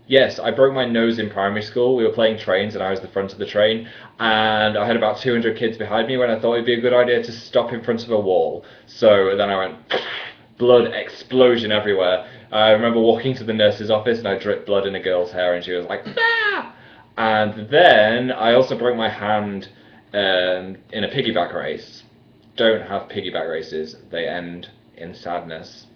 Yes, I broke my nose in primary school. We were playing trains and I was the front of the train, and I had about 200 kids behind me when I thought it'd be a good idea to stop in front of a wall. So then I went, blood explosion everywhere. I remember walking to the nurse's office and I dripped blood in a girl's hair and she was like, ah! And then I also broke my hand in a piggyback race. Don't have piggyback races, they end in sadness.